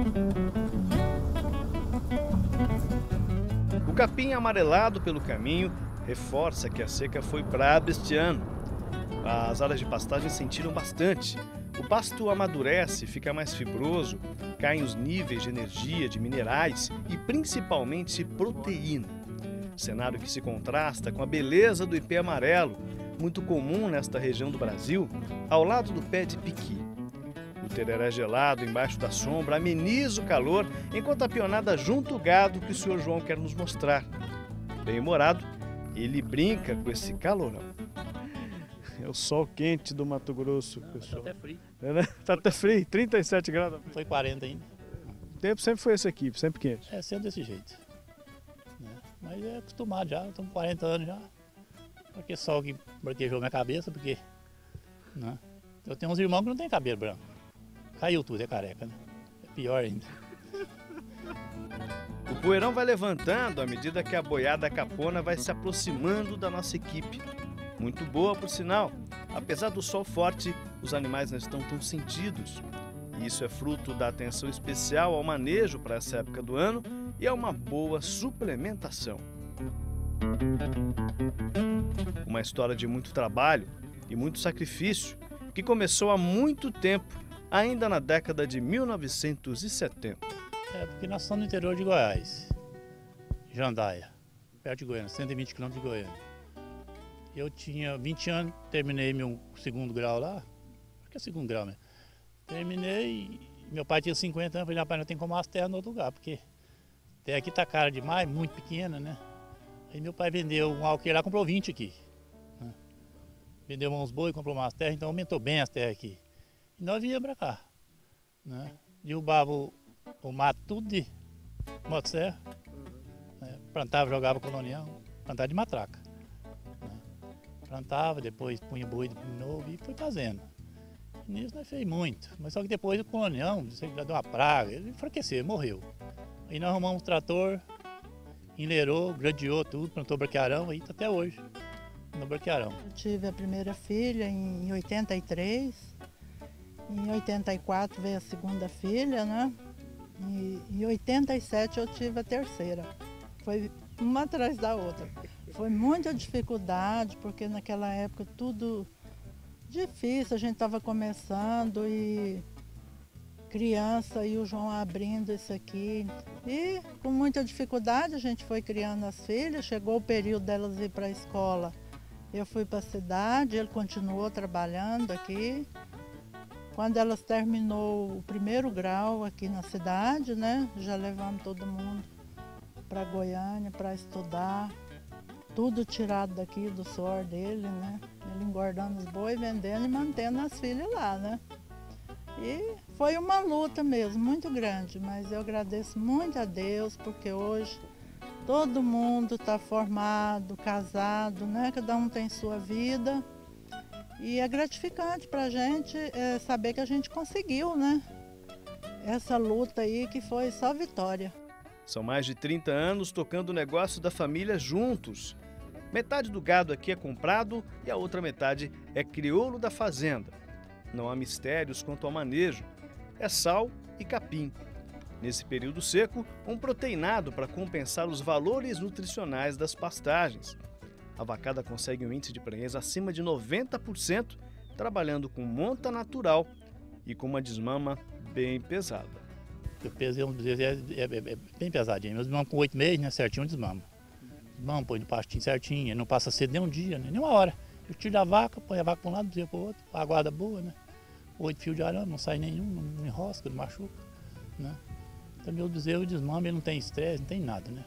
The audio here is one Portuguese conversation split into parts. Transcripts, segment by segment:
O capim amarelado pelo caminho reforça que a seca foi braba este ano. As áreas de pastagem sentiram bastante. O pasto amadurece, fica mais fibroso, caem os níveis de energia, de minerais e principalmente proteína. Cenário que se contrasta com a beleza do ipê amarelo, muito comum nesta região do Brasil, ao lado do pé de piqui. O tereré gelado embaixo da sombra ameniza o calor, enquanto a pionada junta o gado que o Sr. João quer nos mostrar. Bem-humorado, ele brinca com esse calorão. É o sol quente do Mato Grosso, pessoal. Tá até frio. É, né? Tá até frio, 37 graus. Foi 40 ainda. O tempo sempre foi esse aqui, sempre quente. É sempre desse jeito. Né? Mas é acostumado já, estamos 40 anos já. Porque sol que branquejou minha cabeça, porque... Né? Eu tenho uns irmãos que não tem cabelo branco. Caiu tudo, é careca, né? É pior ainda. O poeirão vai levantando à medida que a boiada capona vai se aproximando da nossa equipe. Muito boa, por sinal. Apesar do sol forte, os animais não estão tão sentidos. E isso é fruto da atenção especial ao manejo para essa época do ano e é uma boa suplementação. Uma história de muito trabalho e muito sacrifício que começou há muito tempo, ainda na década de 1970. É porque nós estamos no interior de Goiás, Jandaia, perto de Goiânia, 120 km de Goiânia. Eu tinha 20 anos, terminei meu segundo grau lá, acho que é segundo grau mesmo. Terminei, meu pai tinha 50 anos, falei, rapaz, não tem como as terras no outro lugar, porque terra aqui tá cara demais, muito pequena, né? Aí meu pai vendeu um alqueire lá, comprou 20 aqui. Né? Vendeu uns boi, comprou umas terras, então aumentou bem as terras aqui. E nós viemos pra cá, né? Derrubava o mato tudo de motosserra, né? Plantava, jogava colonial, plantava de matraca. Plantava, depois punha boi de novo e foi fazendo. E nisso nós fez muito, mas só que depois o colonião, já deu uma praga, ele enfraqueceu, morreu. Aí nós arrumamos um trator, enleirou, gradeou tudo, plantou braquiarão, aí tá até hoje no braquiarão. Eu tive a primeira filha em 83, em 84 veio a segunda filha, né? E em 87 eu tive a terceira. Foi uma atrás da outra. Foi muita dificuldade, porque naquela época tudo difícil, a gente estava começando e criança e o João abrindo isso aqui. E com muita dificuldade a gente foi criando as filhas, chegou o período delas ir para a escola. Eu fui para a cidade, ele continuou trabalhando aqui. Quando elas terminou o primeiro grau aqui na cidade, né, já levamos todo mundo para Goiânia para estudar. Tudo tirado daqui do suor dele, né? Ele engordando os bois, vendendo e mantendo as filhas lá, né? E foi uma luta mesmo, muito grande, mas eu agradeço muito a Deus, porque hoje todo mundo está formado, casado, né? Cada um tem sua vida. E é gratificante para a gente saber que a gente conseguiu, né? Essa luta aí que foi só vitória. São mais de 30 anos tocando o negócio da família juntos. Metade do gado aqui é comprado e a outra metade é crioulo da fazenda. Não há mistérios quanto ao manejo. É sal e capim. Nesse período seco, um proteinado para compensar os valores nutricionais das pastagens. A vacada consegue um índice de prenhez acima de 90%, trabalhando com monta natural e com uma desmama bem pesada. O peso é bem pesadinho. Meus irmãos com 8 meses, né, certinho, desmama. Desmama, põe no pastinho certinho, ele não passa cedo nem um dia, né, nem uma hora. Eu tiro a vaca, põe a vaca para um lado, para o outro, a guarda boa, né? 8 fios de arame, não sai nenhum, não enrosca, não machuca, né? Então meu bezerro desmama, ele não tem estresse, não tem nada, né?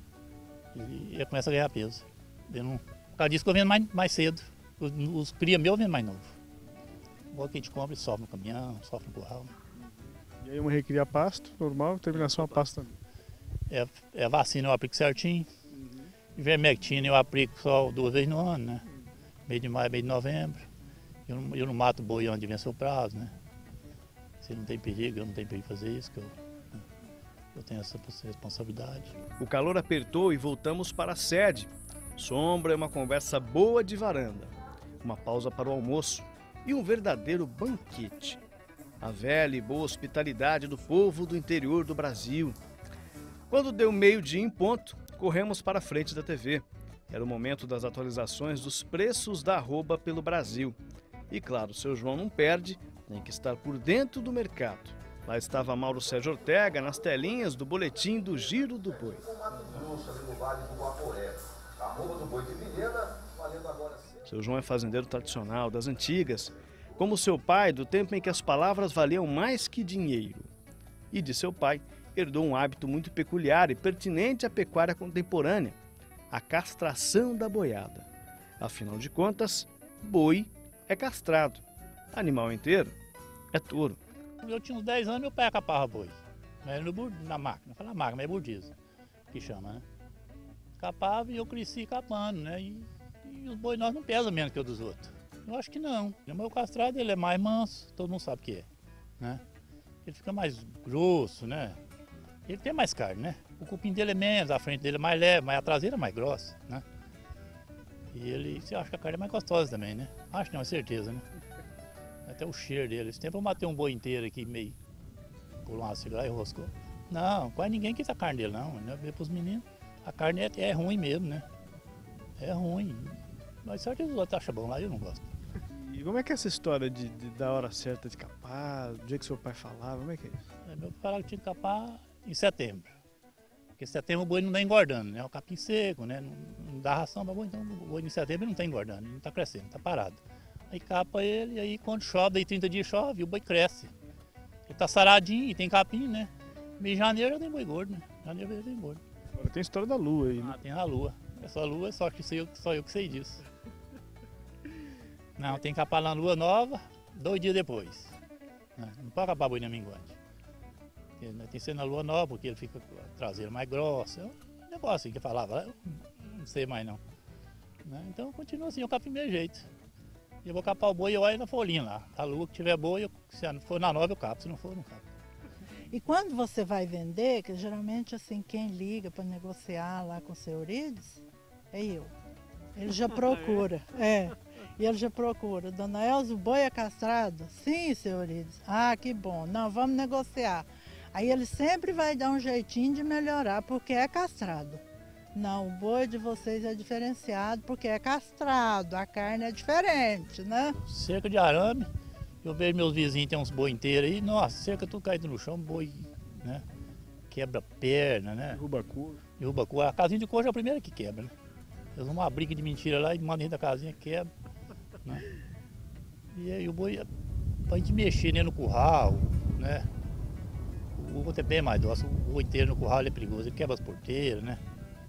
Ele começa a ganhar peso. Eu não... Por causa disso que eu vendo mais cedo. Os cria meus eu vendo mais novo. Igual que a gente compra e sofre no caminhão, sofre no curral. E aí uma recria pasto, normal, terminação a pasto também. É vacina eu aplico certinho. Ivermectina eu aplico só 2 vezes no ano, né? Mês de maio, mês de novembro. Eu não mato boi antes de vencer o prazo, né? Se não tem perigo, eu não tenho perigo de fazer isso, que eu tenho essa responsabilidade. O calor apertou e voltamos para a sede. Sombra é uma conversa boa de varanda. Uma pausa para o almoço e um verdadeiro banquete. a velha e boa hospitalidade do povo do interior do Brasil. Quando deu meio-dia em ponto, corremos para a frente da TV. Era o momento das atualizações dos preços da arroba pelo Brasil. E claro, seu João não perde, tem que estar por dentro do mercado. Lá estava Mauro Sérgio Ortega nas telinhas do boletim do Giro do Boi. Seu João é fazendeiro tradicional, das antigas, como seu pai, do tempo em que as palavras valiam mais que dinheiro. E de seu pai, herdou um hábito muito peculiar e pertinente à pecuária contemporânea, a castração da boiada. Afinal de contas, boi é castrado, animal inteiro é touro. Eu tinha uns 10 anos, meu pai capava boi. Mas na máquina, não fala máquina, mas é burdismo, que chama, né? Capava e eu cresci capando, né? E os boi nós não pesam menos que o dos outros. Eu acho que não. O meu castrado ele é mais manso, todo mundo sabe o que é, né? Ele fica mais grosso, né? Ele tem mais carne, né? O cupim dele é menos, a frente dele é mais leve, mas a traseira é mais grossa, né? E ele, você acha que a carne é mais gostosa também, né? Acho não, é certeza, né? Até o cheiro dele. Esse tempo eu matei um boi inteiro aqui, meio pulou uma cigarra e roscou. Não, quase ninguém quis a carne dele, não. Né? Ver pros meninos, a carne é ruim mesmo, né? É ruim. Mas só que os outros acham bom lá, eu não gosto. E como é que é essa história da hora certa de capar, do dia que seu pai falava, como é que é isso? Meu pai falava que tinha que capar em setembro. Porque em setembro o boi não está engordando, né? É o capim seco, né? Não dá ração para boi, então o boi em setembro não está engordando, não está crescendo, está parado. Aí capa ele, e aí quando chove, daí 30 dias chove, o boi cresce. Ele tá saradinho e tem capim, né? Em janeiro já tem boi gordo, né? Janeiro já tem gordo. Agora tem a história da lua aí, né? Ah, tem a lua. Essa lua é só eu que sei disso. Não, tem que capar na lua nova, 2 dias depois. Não pode capar boi na minguante. Tem que ser na lua nova, porque ele fica com a traseira mais grossa. É um negócio assim que eu falava, eu não sei mais não. Então continua assim, eu capo do meu jeito. Eu vou capar o boi e eu olho na folhinha lá. A lua que tiver boa, se for na nova eu capo, se não for, não capo. E quando você vai vender, que geralmente assim, quem liga para negociar lá com o seu Eurides, é eu. Ele já procura, e ele já procura. Dona Elza, o boi é castrado? Sim, seu Eurides. Ah, que bom. Não, vamos negociar. Aí ele sempre vai dar um jeitinho de melhorar, porque é castrado. Não, o boi de vocês é diferenciado porque é castrado, a carne é diferente, né? Cerca de arame, eu vejo meus vizinhos, tem uns boi inteiros aí, nossa, cerca tudo caído no chão, boi, né? Quebra perna, né? Derruba couro. Derruba couro. A casinha de couro é a primeira que quebra, né? Eles vão uma briga de mentira lá e mandam dentro da casinha, quebra, né? E aí o boi, pra gente mexer né, no curral, né? O outro é bem mais dócil, o boi inteiro no curral ele é perigoso, ele quebra as porteiras, né?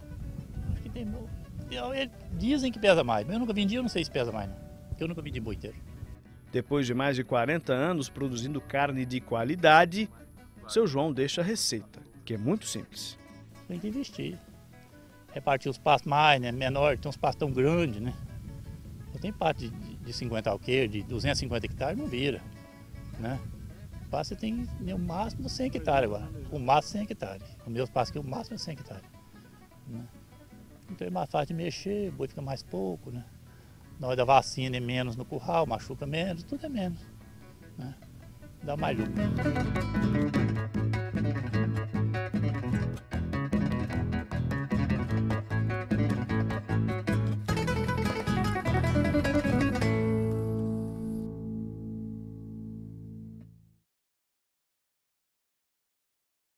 Dizem que pesa mais, mas eu nunca vendi, eu não sei se pesa mais não, porque eu nunca vendi boi inteiro. Depois de mais de 40 anos produzindo carne de qualidade, seu João deixa a receita, que é muito simples. Tem que investir, repartir os pastos mais, né, menor, tem uns pastos tão grandes, né. Eu tenho pasto de 50 alqueires, de 250 hectares, não vira, né. O pasto você tem no máximo 100 hectares agora, o máximo 100 hectares, o meu pasto aqui o máximo é 100 hectares, né? Então é mais fácil de mexer, o boi fica mais pouco, né? Na hora da vacina é menos no curral, machuca menos, tudo é menos, né? Dá mais lucro.